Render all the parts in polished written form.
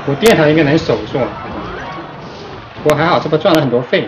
我电他应该能守住，不过还好，这波赚了很多费。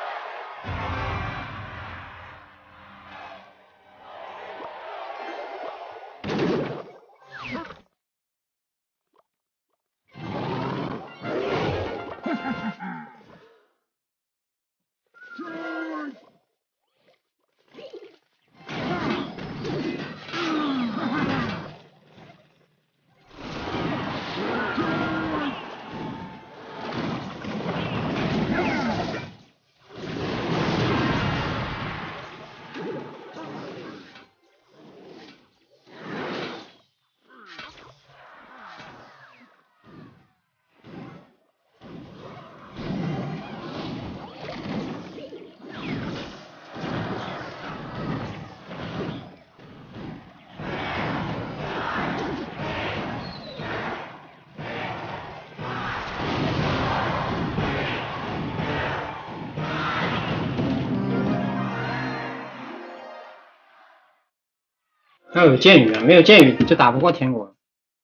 要有剑雨啊，没有剑雨你就打不过天国。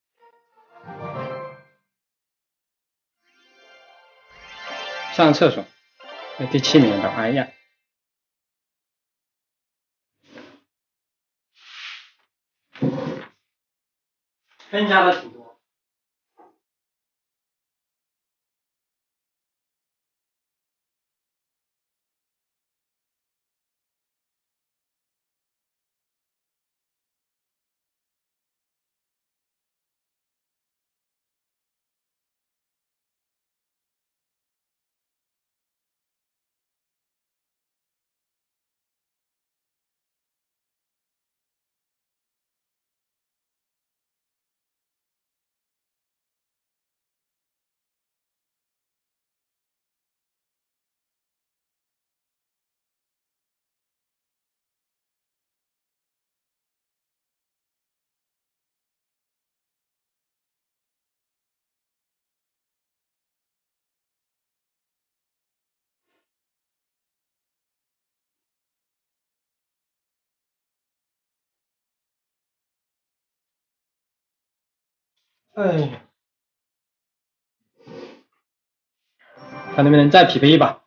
上厕所，第7名的，哎呀，分加的挺多。哎，看能不能再匹配一把。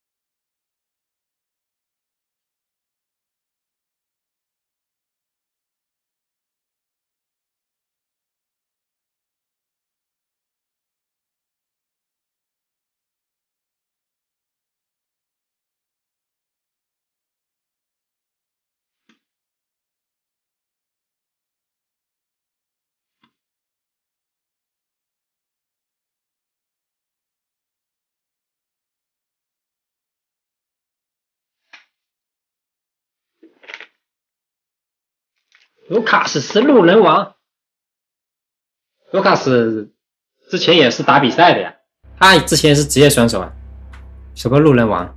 卢卡斯是路人王，卢卡斯之前也是打比赛的呀，他之前是职业选手啊，什么路人王？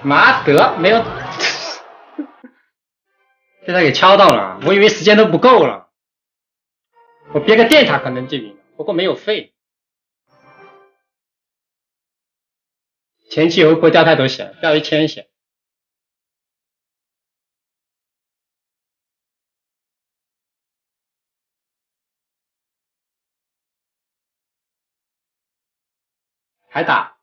妈得没有，被他给敲到了，我以为时间都不够了。我憋个电塔可能就赢了，不过没有废。前期我不会掉太多血，掉1000血。还打，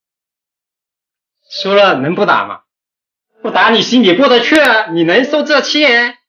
输了能不打吗？不打你心里过得去啊？你能受这气？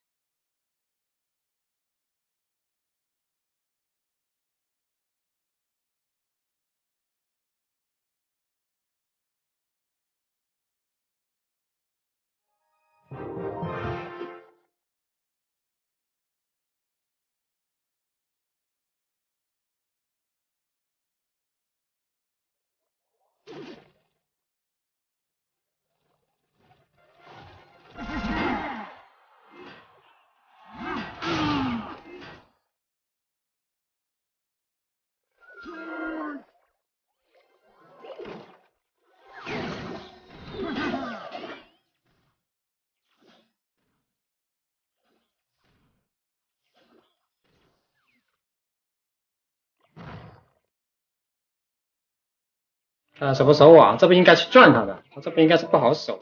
守不守网？这不应该去转他的，他这不应该是不好守。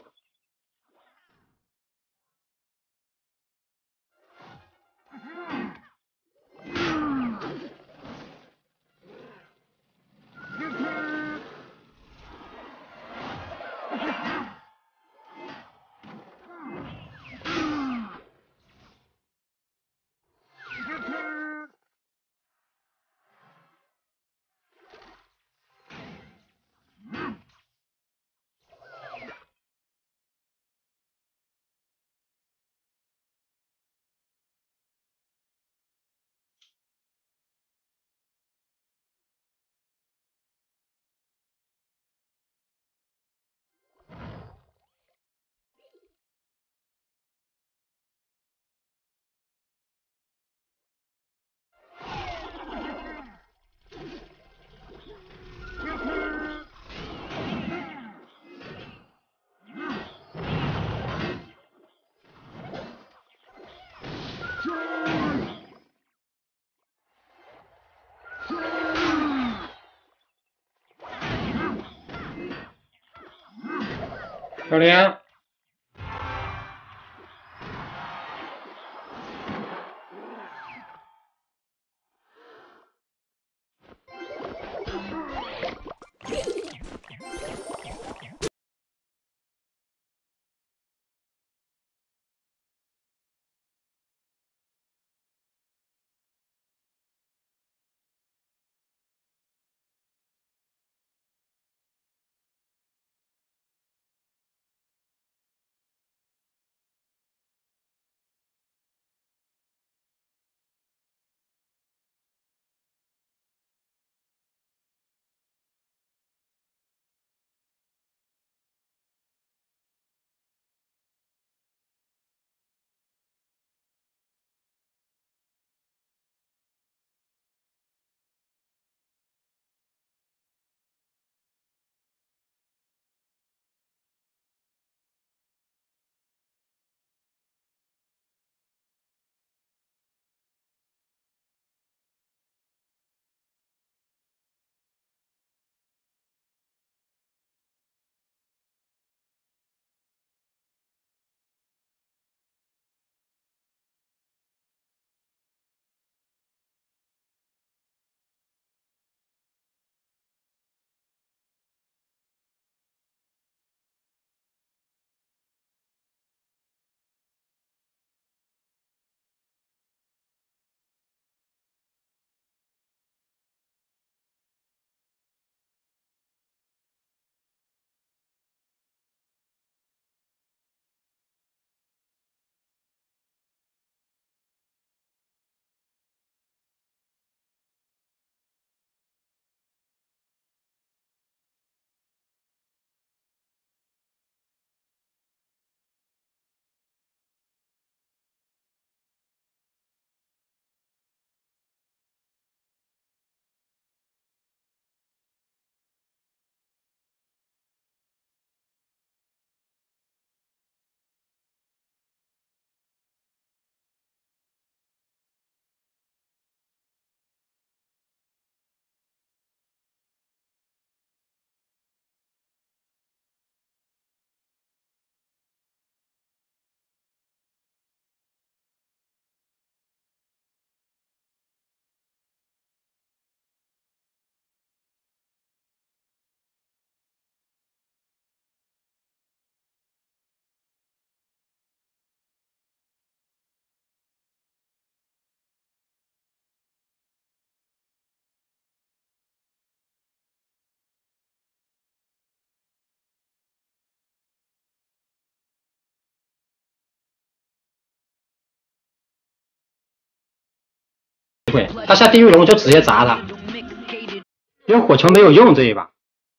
漂亮。 会，他下地狱龙就直接砸他，因为火球没有用这一把。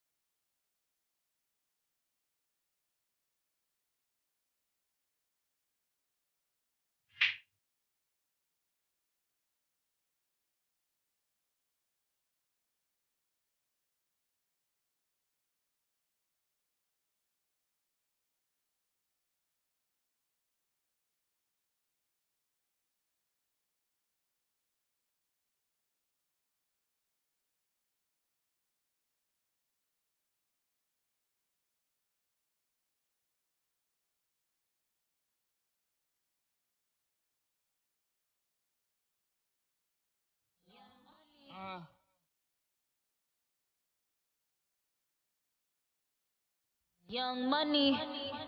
Young Money.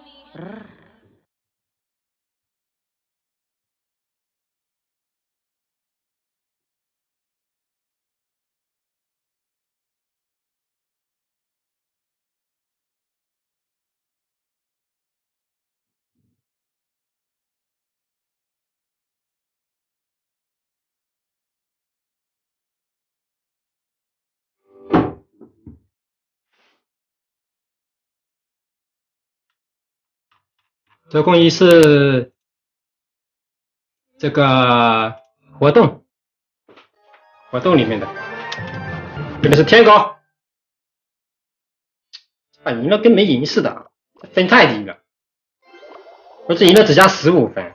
这共一是这个活动里面的，这个是天狗，赢了跟没赢似的，分太低了，我这赢了只加15分。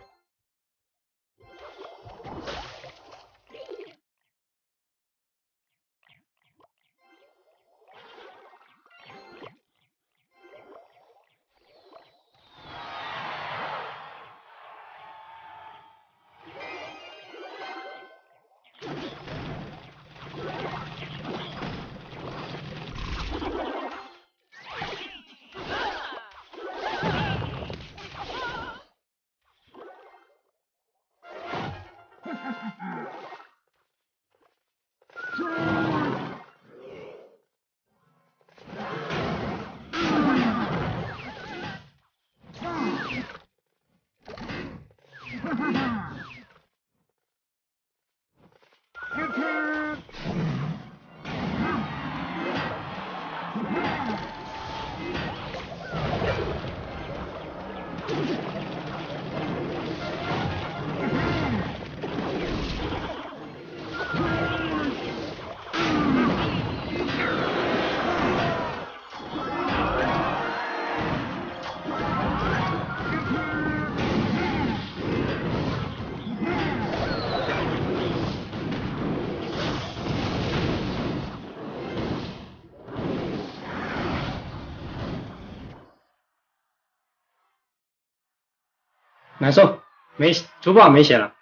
难受，珠宝没血了。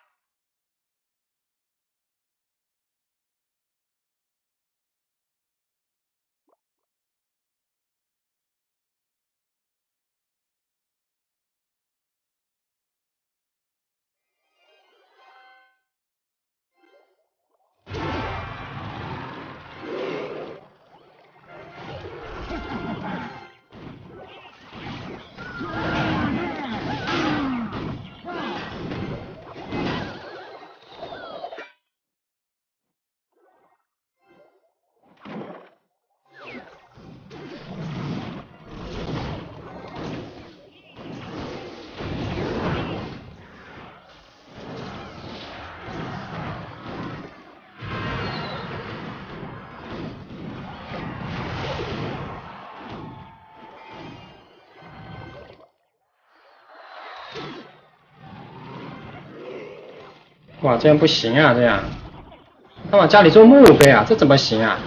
哇，这样不行啊！这样，他往家里做墓碑啊，这怎么行啊？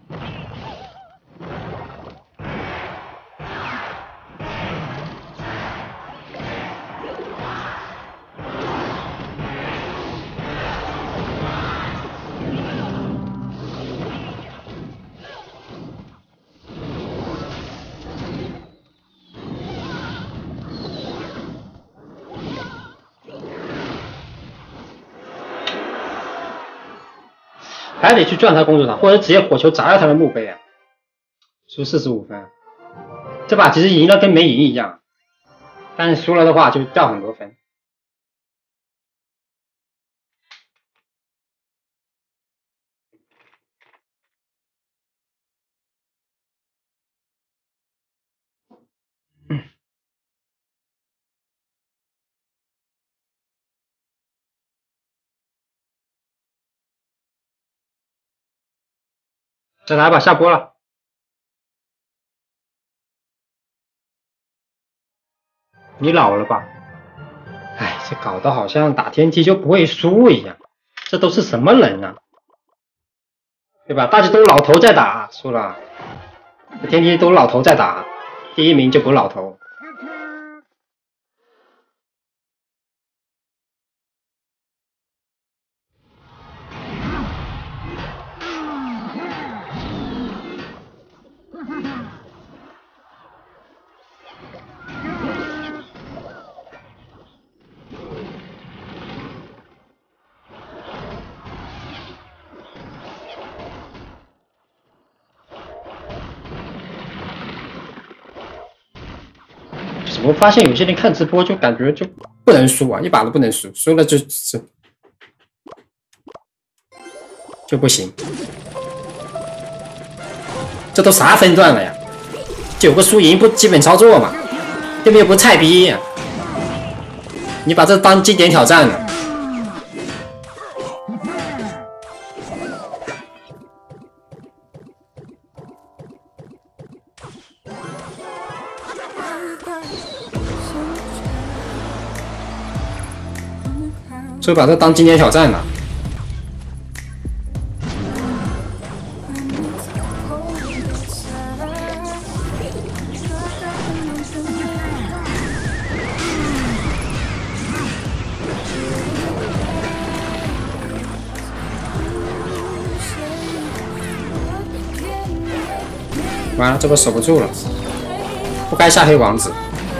还得去撞他公主塔，或者直接火球砸掉他的墓碑啊！输45分，这把其实赢了跟没赢一样，但是输了的话就掉很多分。 再来吧，下播了。你老了吧？哎，这搞得好像打天梯就不会输一样，这都是什么人啊？对吧？大家都老头在打，输了。天梯都老头在打，第一名就不老头。怎么发现有些人看直播就感觉就不能输啊，一把都不能输，输了就不行。这都啥分段了呀？9个输赢不基本操作嘛？对面又不是菜逼呀？你把这当经典挑战了。就把这当经典挑战了。完了，这波守不住了，不该下黑王子。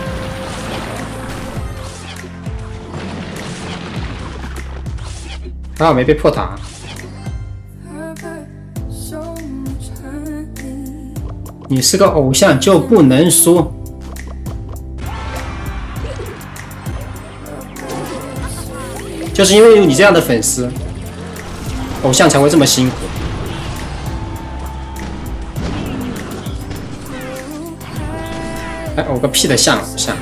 还好没被破塔。你是个偶像就不能输，就是因为有你这样的粉丝，偶像才会这么辛苦。哎，偶个屁的像偶像！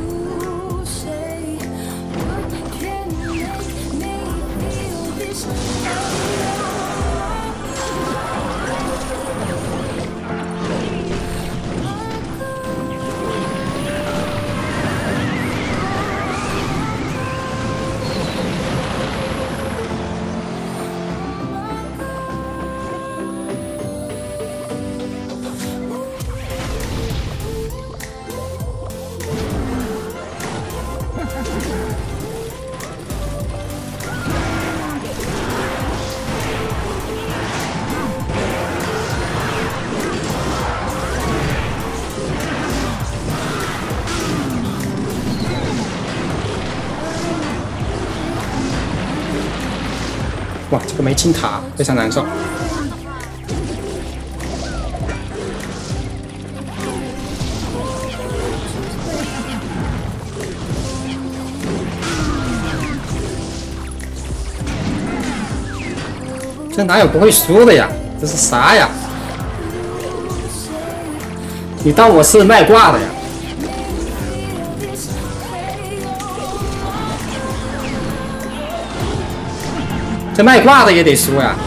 哇，这个没清塔，非常难受。这哪有不会输的呀？这是啥呀？你当我是卖挂的呀？这卖挂的也得输呀！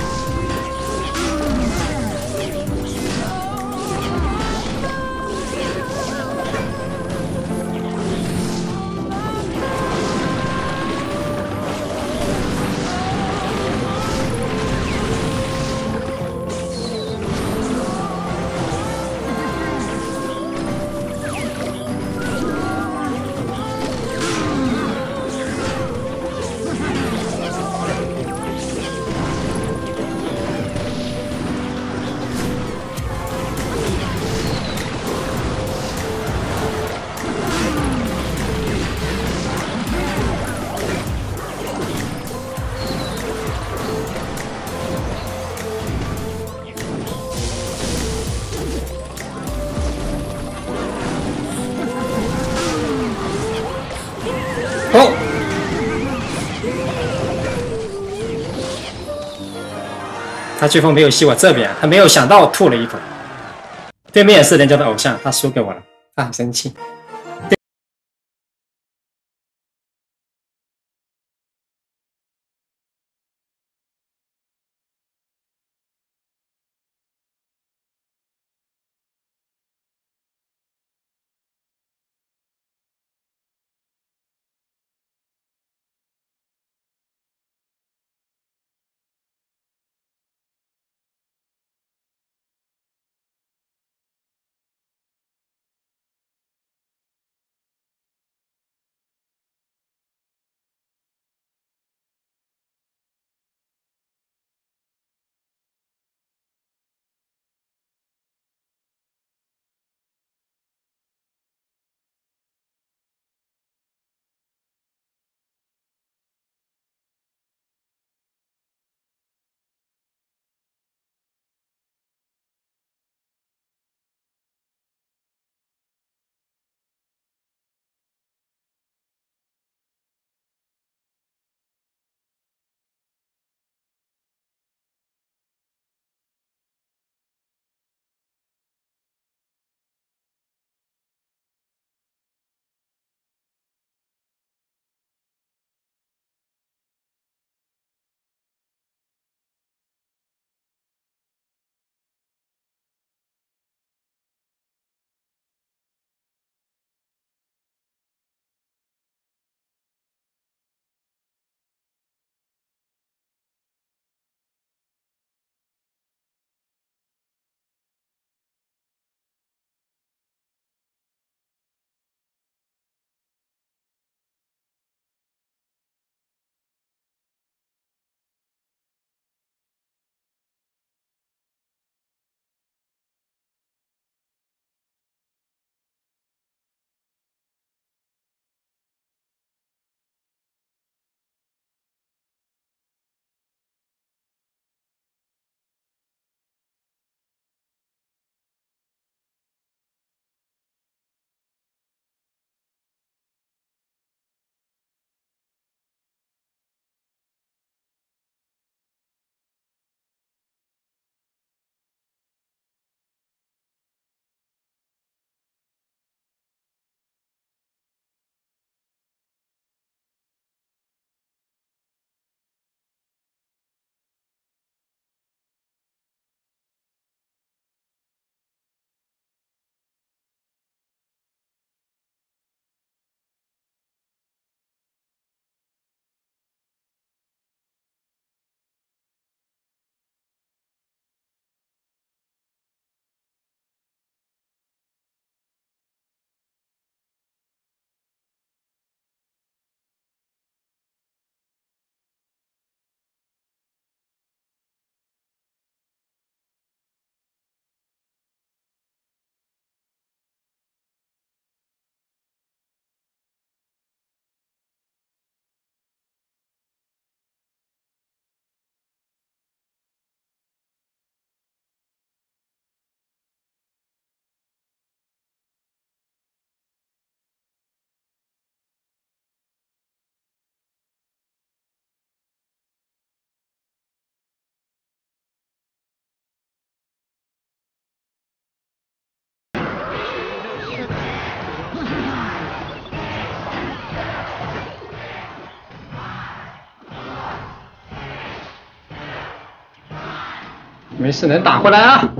哦，他最后没有吸我这边，他没有想到吐了一口。对面也是人家的偶像，他输给我了，他很生气。 没事，能打回来啊。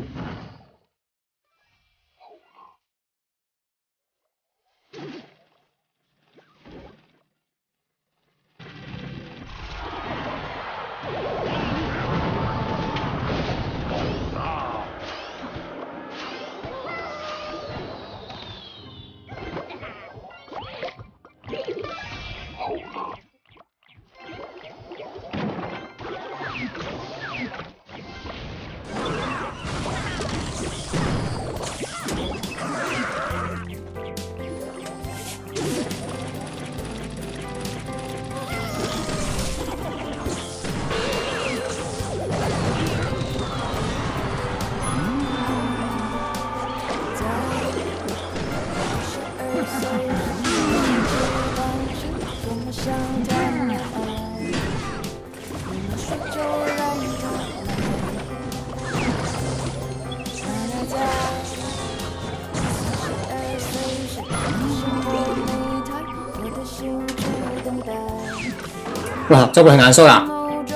哇，这不很难受啊！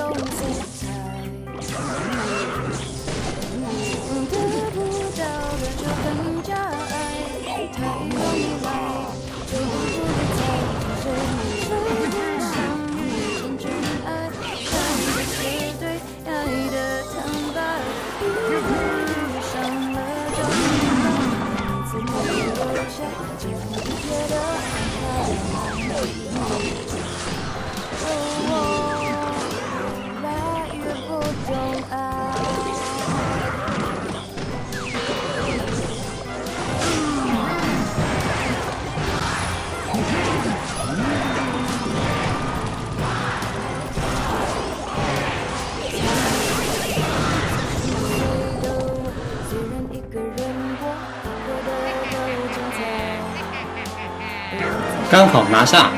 刚好拿下，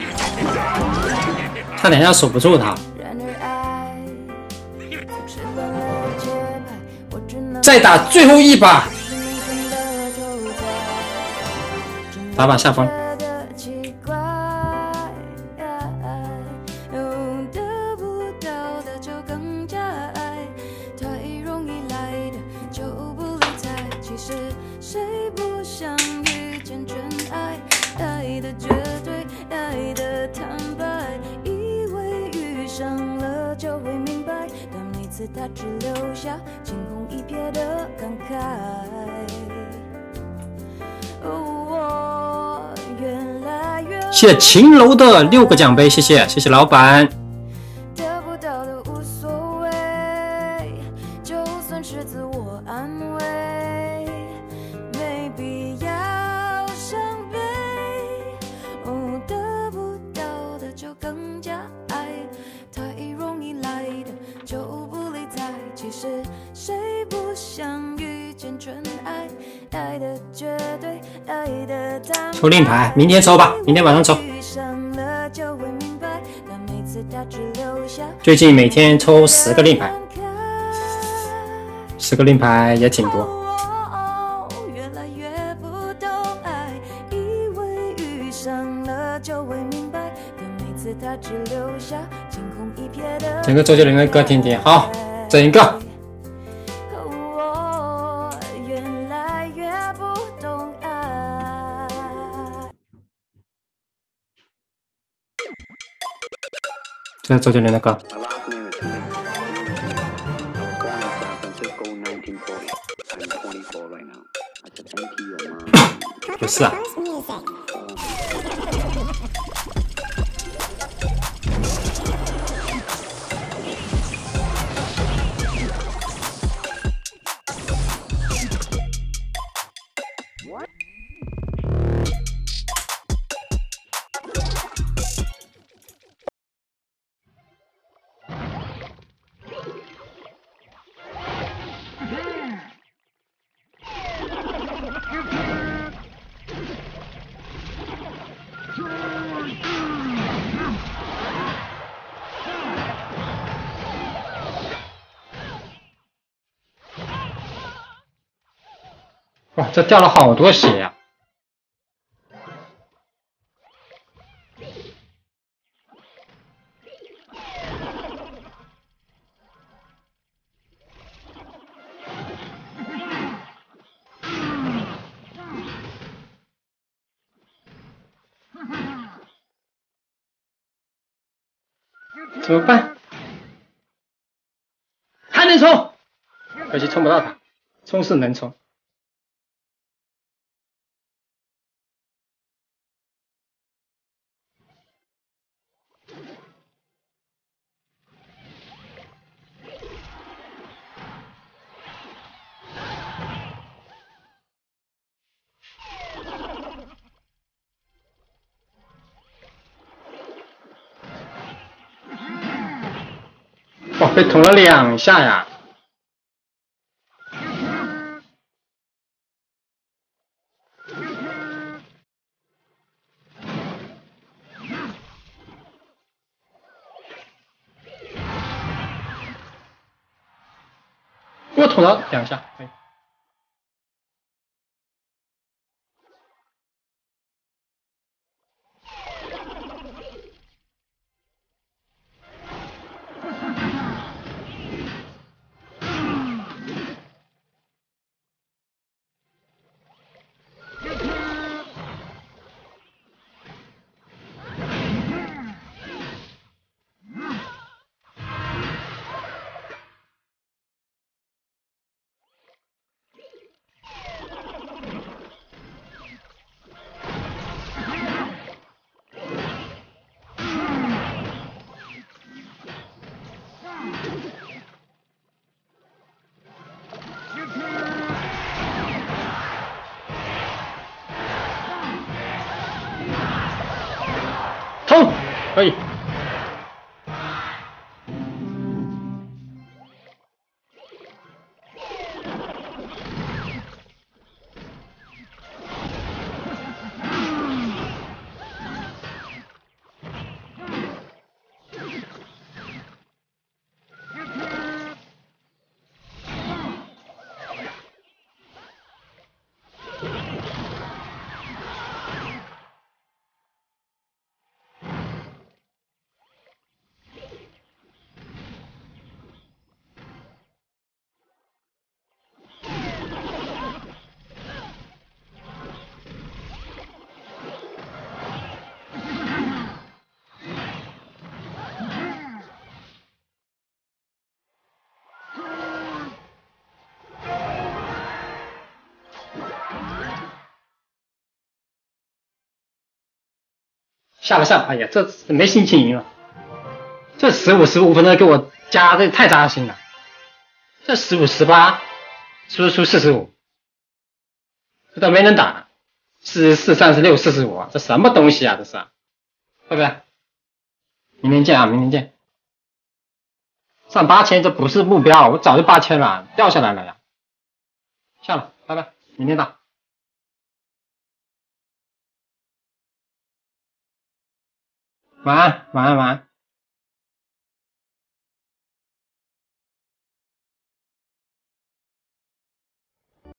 差点要守不住他。再打最后一把，打把下风。 他只留下惊鸿一瞥的感慨。 谢谢秦楼的6个奖杯，谢谢，谢谢老板。 得不到的无所谓，就算是自我安慰，没必要伤悲。得不到的就更加爱，太容易来的就不理睬。其实谁不想遇见真爱？爱的绝对，爱的坦白。 抽令牌，明天抽吧，明天晚上抽。最近每天抽10个令牌，10个令牌也挺多。 越来越不懂爱，以为遇上了就会明白，但每次他只留下惊鸿一瞥的。 整个周杰伦的歌听听，好，整一个。 越来越不懂爱。 这是周杰伦的歌。不是啊。哇，这掉了好多血呀！ 怎么办？还能冲，可惜冲不到他，冲是能冲。哇，被捅了2下呀！给我捅了2下，可以。冲，可以。下了，哎呀，这没心情赢了。这15分的给我加，这太扎心了。这15-18，输45，这都没人打。44-36-45啊，这什么东西啊？这是，会不会？明天见啊，明天见。上8000这不是目标，我早就8000了，掉下来了呀。下了，拜拜，明天打。晚安，晚安，晚安。